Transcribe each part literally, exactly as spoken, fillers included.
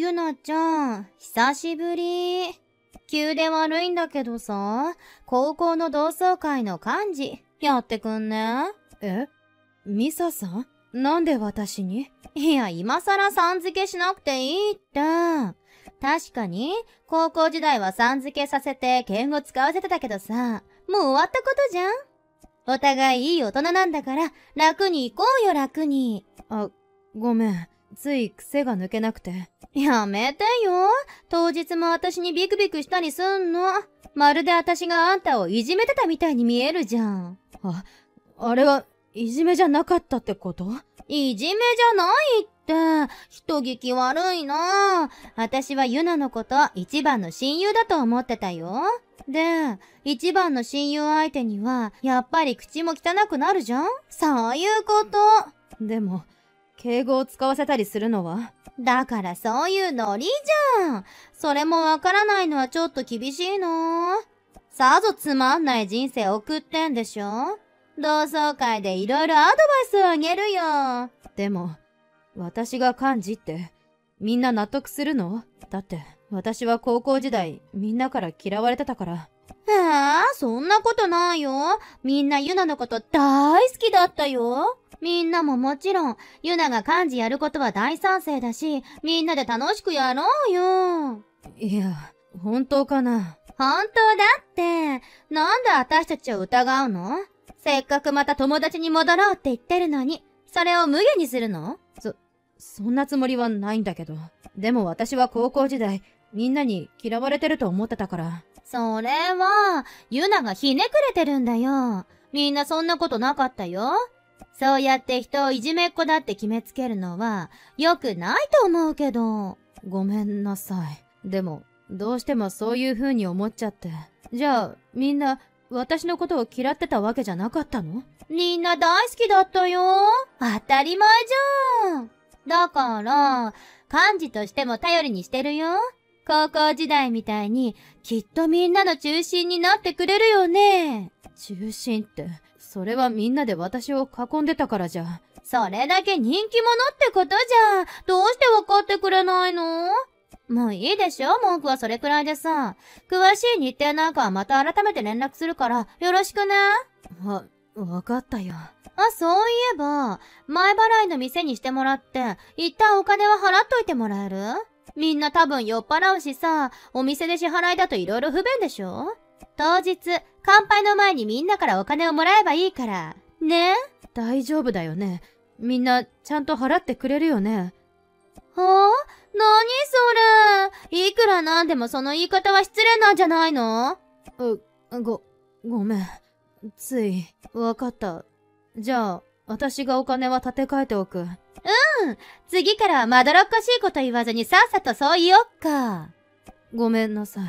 ゆなちゃん、久しぶり。急で悪いんだけどさ、高校の同窓会の幹事、やってくんね？ え？ミサさん？なんで私に？ いや、今更さん付けしなくていいって。確かに、高校時代はさん付けさせて敬語使わせてたけどさ、もう終わったことじゃん。お互いいい大人なんだから、楽に行こうよ、楽に。 あ、ごめん。つい癖が抜けなくて。 やめてよ。当日も私にビクビクしたりすんの。まるで私があんたをいじめてたみたいに見えるじゃん。 あ、あれはいじめじゃなかったってこと？ いじめじゃないって。人聞き悪いな。私はユナのこと一番の親友だと思ってたよ。で、一番の親友相手には、やっぱり口も汚くなるじゃん？そういうこと。 でも、敬語を使わせたりするのは？ だからそういうノリじゃん。それもわからないのはちょっと厳しいな。さぞつまんない人生送ってんでしょ？同窓会でいろいろアドバイスをあげるよ。 でも、私が幹事って、みんな納得するの？だって、私は高校時代、みんなから嫌われてたから。 へえ、そんなことないよ。みんなユナのこと大好きだったよ。みんなももちろん、ユナが幹事やることは大賛成だし、みんなで楽しくやろうよ。 いや、本当かな？ 本当だって。なんで私たちを疑うの？せっかくまた友達に戻ろうって言ってるのに、それを無下にするの？ そ、そんなつもりはないんだけど。でも私は高校時代、みんなに嫌われてると思ってたから。 それは、ユナがひねくれてるんだよ。みんなそんなことなかったよ。そうやって人をいじめっ子だって決めつけるのは、良くないと思うけど。 ごめんなさい。でも、どうしてもそういう風に思っちゃって。じゃあ、みんな、私のことを嫌ってたわけじゃなかったの？ みんな大好きだったよ。当たり前じゃん。だから、幹事としても頼りにしてるよ。高校時代みたいに、きっとみんなの中心になってくれるよね。 中心って、それはみんなで私を囲んでたからじゃ。 それだけ人気者ってことじゃん。どうしてわかってくれないの？もういいでしょ？文句はそれくらいでさ。詳しい日程なんかはまた改めて連絡するから、よろしくね。 わ、わかったよ。 あ、そういえば、前払いの店にしてもらって、一旦お金は払っといてもらえる？みんな多分酔っ払うしさ、お店で支払いだと色々不便でしょ？当日、乾杯の前にみんなからお金をもらえばいいから。ね？ 大丈夫だよね。みんな、ちゃんと払ってくれるよね。 はぁ？何それ？いくらなんでもその言い方は失礼なんじゃないの？ う、ご、ごめん。つい、わかった。じゃあ、私がお金は立て替えておく。 うん。次からはまどろっこしいこと言わずにさっさとそう言おっか。 ごめんなさ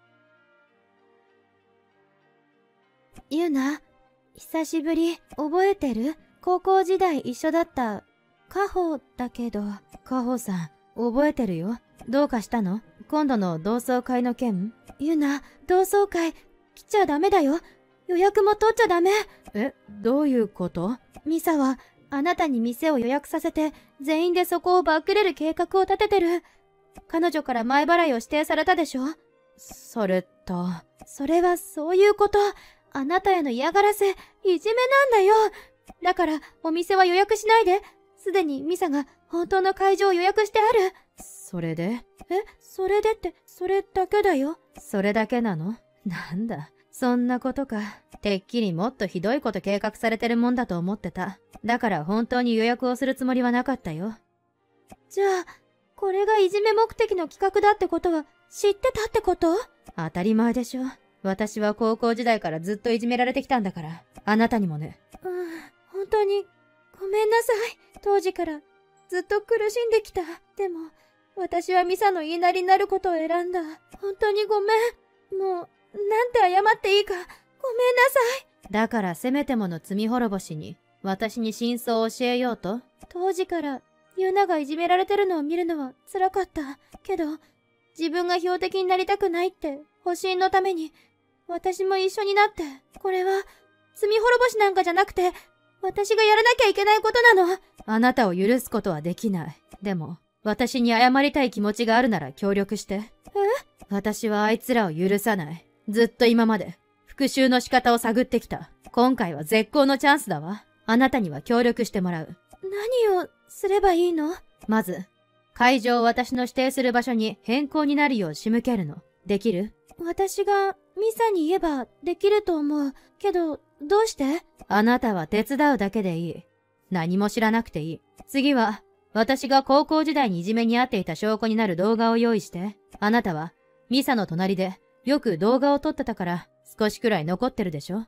い。ユナ、久しぶり。覚えてる？高校時代一緒だった、カホだけど。 カホさん、覚えてるよ。どうかしたの？今度の同窓会の件？ ユナ、同窓会、来ちゃダメだよ。予約も取っちゃダメ。 え、どういうこと？ ミサは、あなたに店を予約させて、全員でそこをバックれる計画を立ててる。彼女から前払いを指定されたでしょ？ それと、 それはそういうこと。あなたへの嫌がらせ、いじめなんだよ。だから、お店は予約しないで。すでにミサが本当の会場を予約してある。 それで？ え、それでって、それだけだよ。 それだけなの？なんだ、そんなことか。てっきりもっとひどいこと計画されてるもんだと思ってた。だから本当に予約をするつもりはなかったよ。 じゃあ、これがいじめ目的の企画だってことは知ってたってこと？ 当たり前でしょ。私は高校時代からずっといじめられてきたんだから。あなたにもね。 うん、本当に、ごめんなさい。当時からずっと苦しんできた。でも、私はミサの言いなりになることを選んだ。本当にごめん。もう、なんて謝っていいか、ごめんなさい。 だからせめてもの罪滅ぼしに、私に真相を教えようと？ 当時から、ユナがいじめられてるのを見るのは辛かった。けど、自分が標的になりたくないって、保身のために、私も一緒になって、これは、罪滅ぼしなんかじゃなくて、私がやらなきゃいけないことなの。 あなたを許すことはできない。でも、 私に謝りたい気持ちがあるなら協力して。え？私はあいつらを許さない。ずっと今まで復讐の仕方を探ってきた。今回は絶好のチャンスだわ。あなたには協力してもらう。 何をすればいいの？ まず、会場を私の指定する場所に変更になるよう仕向けるの。できる？ 私がミサに言えばできると思う。けど、どうして？ あなたは手伝うだけでいい。何も知らなくていい。次は、私が高校時代にいじめに遭っていた証拠になる動画を用意して。あなたは、ミサの隣でよく動画を撮ってたから、少しくらい残ってるでしょ？ うん、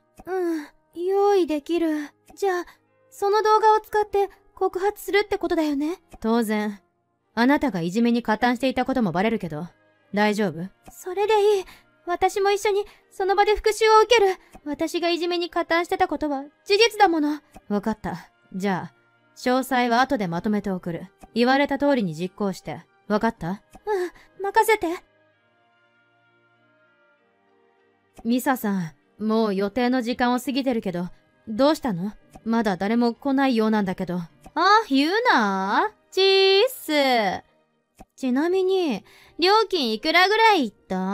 用意できる。じゃあ、その動画を使って告発するってことだよね？ 当然。あなたがいじめに加担していたこともバレるけど、大丈夫？ それでいい。私も一緒にその場で復讐を受ける。私がいじめに加担してたことは事実だもの。 わかった。じゃあ、詳細は後でまとめて送る。言われた通りに実行して。わかった？ うん、任せて。 ミサさん、もう予定の時間を過ぎてるけど、どうしたの？まだ誰も来ないようなんだけど。 あ、言うな。チーッス。ちなみに、料金いくらぐらいいった？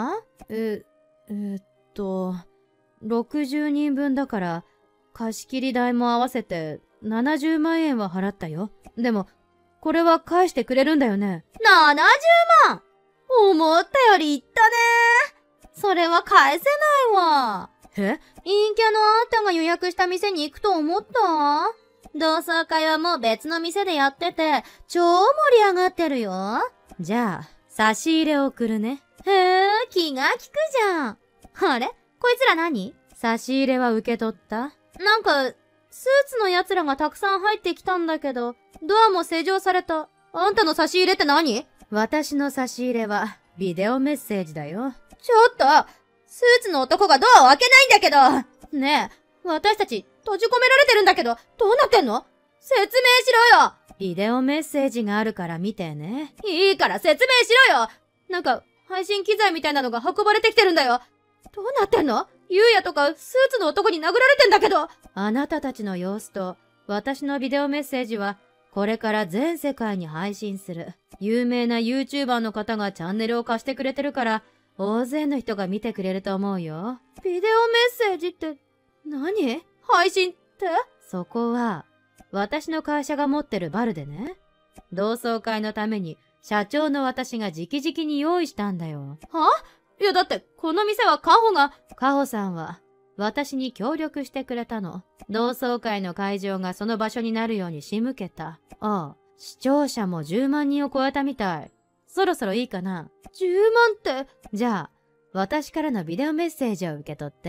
え、えー、っと、ろくじゅうにんぶんだから、貸切代も合わせてななじゅうまんえんは払ったよ。でも、これは返してくれるんだよね。 ななじゅうまん！思ったよりいったね。それは返せないわ。 え？ 陰キャのあんたが予約した店に行くと思った？同窓会はもう別の店でやってて、超盛り上がってるよ。 じゃあ、差し入れを送るね。 へえ、気が利くじゃん。あれ？こいつら何？ 差し入れは受け取った？ なんか、スーツの奴らがたくさん入ってきたんだけど、ドアも施錠された。あんたの差し入れって何？ 私の差し入れは、ビデオメッセージだよ。 ちょっと、スーツの男がドアを開けないんだけど。ねえ、私たち閉じ込められてるんだけど、どうなってんの？説明しろよ。 ビデオメッセージがあるから見てね。 いいから説明しろよ。なんか、配信機材みたいなのが運ばれてきてるんだよ。どうなってんの？ゆうやとかスーツの男に殴られてんだけど。 あなたたちの様子と、私のビデオメッセージは、これから全世界に配信する。有名な YouTuber の方がチャンネルを貸してくれてるから、大勢の人が見てくれると思うよ。 ビデオメッセージって、何？配信って？ そこは、私の会社が持ってるバルでね。同窓会のために、社長の私が直々に用意したんだよ。 はいやだって、この店はカホが。 カホさんは、私に協力してくれたの。同窓会の会場がその場所になるように仕向けた。ああ、視聴者もじゅうまんにんを超えたみたい。そろそろいいかな？ じゅうまんって。 じゃあ、私からのビデオメッセージを受け取って。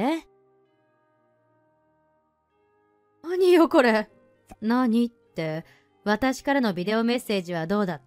何よこれ。 何って、私からのビデオメッセージはどうだった？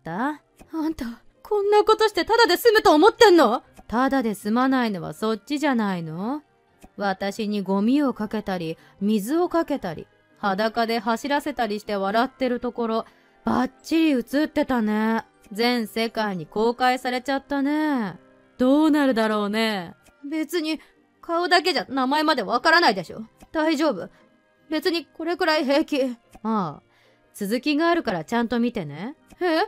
あんた、こんなことしてタダで済むと思ってんの？ タダで済まないのはそっちじゃないの？私にゴミをかけたり、水をかけたり、裸で走らせたりして笑ってるところ、バッチリ映ってたね。全世界に公開されちゃったね。どうなるだろうね。 別に、顔だけじゃ名前までわからないでしょ。大丈夫。別にこれくらい平気。 ああ、続きがあるからちゃんと見てね。 え？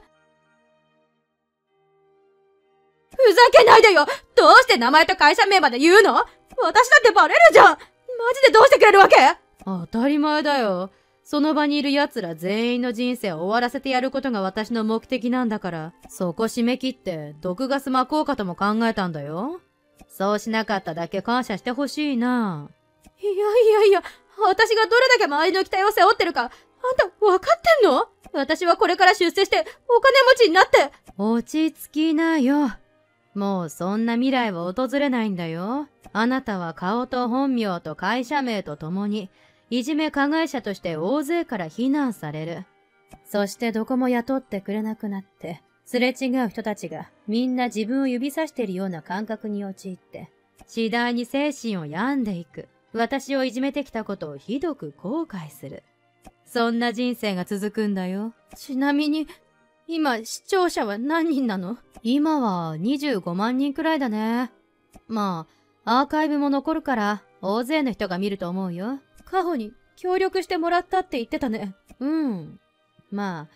ふざけないでよ！どうして名前と会社名まで言うの？私だってバレるじゃん！マジでどうしてくれるわけ？ 当たり前だよ。その場にいる奴ら全員の人生を終わらせてやることが私の目的なんだから、そこ締め切って毒ガス巻こうかとも考えたんだよ。そうしなかっただけ感謝してほしいな。 いやいやいや、私がどれだけ周りの期待を背負ってるか、あんた分かってんの？私はこれから出世してお金持ちになって。 落ち着きなよ。もうそんな未来は訪れないんだよ。あなたは顔と本名と会社名とともに、いじめ加害者として大勢から非難される。そしてどこも雇ってくれなくなって、すれ違う人たちがみんな自分を指さしているような感覚に陥って、次第に精神を病んでいく。私をいじめてきたことをひどく後悔する。そんな人生が続くんだよ。 ちなみに、今視聴者は何人なの？ 今はにじゅうごまんにんくらいだね。まあ、アーカイブも残るから大勢の人が見ると思うよ。 カホに協力してもらったって言ってたね。 うん。まあ、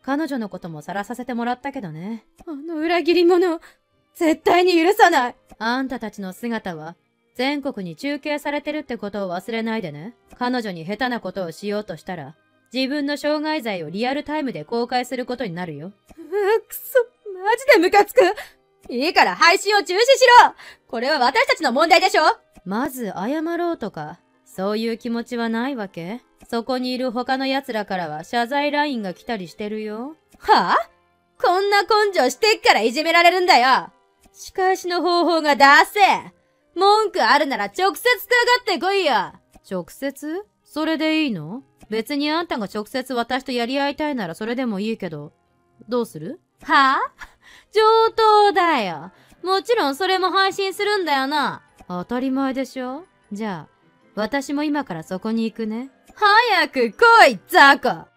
彼女のことも晒させてもらったけどね。あの裏切り者、絶対に許さない。あんたたちの姿は、全国に中継されてるってことを忘れないでね。彼女に下手なことをしようとしたら、自分の傷害罪をリアルタイムで公開することになるよ。 うくそ、マジでムカつく。いいから配信を中止しろ。これは私たちの問題でしょ。 まず謝ろうとか、そういう気持ちはないわけ？そこにいる他の奴らからは謝罪ラインが来たりしてるよ。 はぁ？こんな根性してっからいじめられるんだよ。仕返しの方法が出せ。文句あるなら直接かかってこいよ。 直接？それでいいの？別にあんたが直接私とやり合いたいならそれでもいいけど、どうする？ はぁ？上等だよ。もちろんそれも配信するんだよな。 当たり前でしょ？じゃあ、私も今からそこに行くね。 早く来い、ザコ。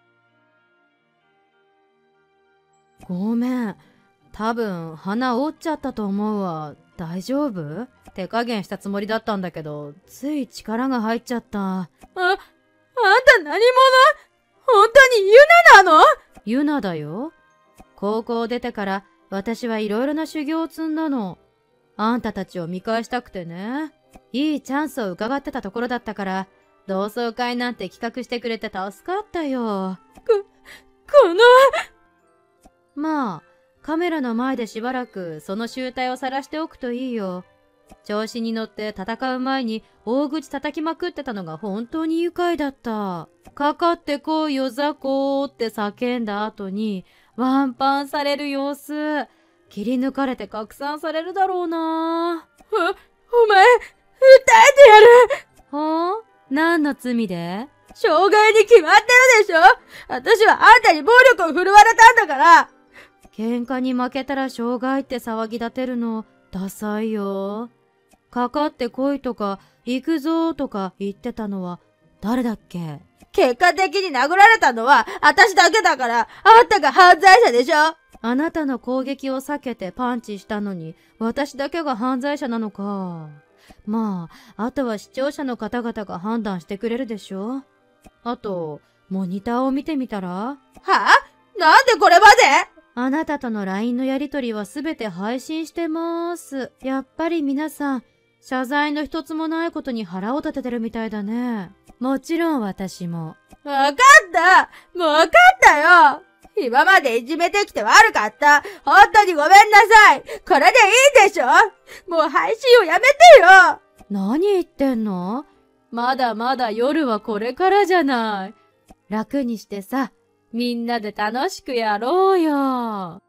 ごめん。多分、鼻折っちゃったと思うわ。大丈夫？手加減したつもりだったんだけど、つい力が入っちゃった。あ、 あんた何者？本当にユナなの？ ユナだよ。高校を出てから私はいろいろな修行を積んだの。あんたたちを見返したくてね。いいチャンスを伺ってたところだったから、同窓会なんて企画してくれて助かったよ。 こ、この… まあ、カメラの前でしばらくその醜態を晒しておくといいよ。調子に乗って戦う前に大口叩きまくってたのが本当に愉快だった。かかってこいよザコーって叫んだ後にワンパンされる様子。切り抜かれて拡散されるだろうな。 お、お前、訴えてやる。 はぁ？何の罪で？ 傷害に決まってるでしょ。私はあんたに暴力を振るわれたんだから。 喧嘩に負けたら傷害って騒ぎ立てるの、ダサいよ。かかってこいとか、行くぞとか言ってたのは、誰だっけ？ 結果的に殴られたのは、私だけだから、あんたが犯罪者でしょ。 あなたの攻撃を避けてパンチしたのに、私だけが犯罪者なのか。まあ、あとは視聴者の方々が判断してくれるでしょ。あと、モニターを見てみたら？ はぁ？なんでこれまで？ あなたとの ライン のやりとりはすべて配信してまーす。やっぱり皆さん、謝罪の一つもないことに腹を立ててるみたいだね。もちろん私も。 わかったもうわかったよ。今までいじめてきて悪かった。本当にごめんなさい。これでいいでしょ？もう配信をやめてよ。 何言ってんの？まだまだ夜はこれからじゃない。楽にしてさ、みんなで楽しくやろうよ。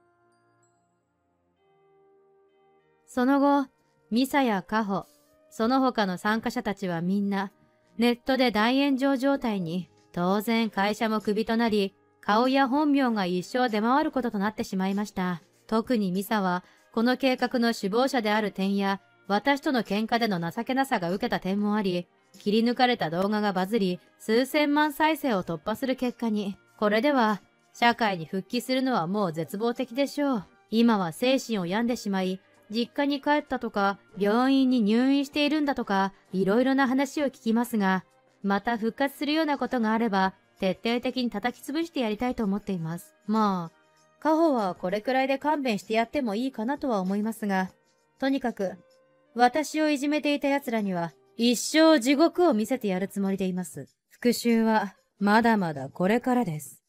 その後、ミサやカホ、その他の参加者たちはみんな、ネットで大炎上状態に、当然会社もクビとなり、顔や本名が一生出回ることとなってしまいました。特にミサは、この計画の首謀者である点や、私との喧嘩での情けなさが受けた点もあり、切り抜かれた動画がバズり、数千万再生を突破する結果に、これでは、社会に復帰するのはもう絶望的でしょう。今は精神を病んでしまい、実家に帰ったとか、病院に入院しているんだとか、いろいろな話を聞きますが、また復活するようなことがあれば、徹底的に叩き潰してやりたいと思っています。まあ、カホはこれくらいで勘弁してやってもいいかなとは思いますが、とにかく、私をいじめていた奴らには、一生地獄を見せてやるつもりでいます。復讐は、まだまだこれからです。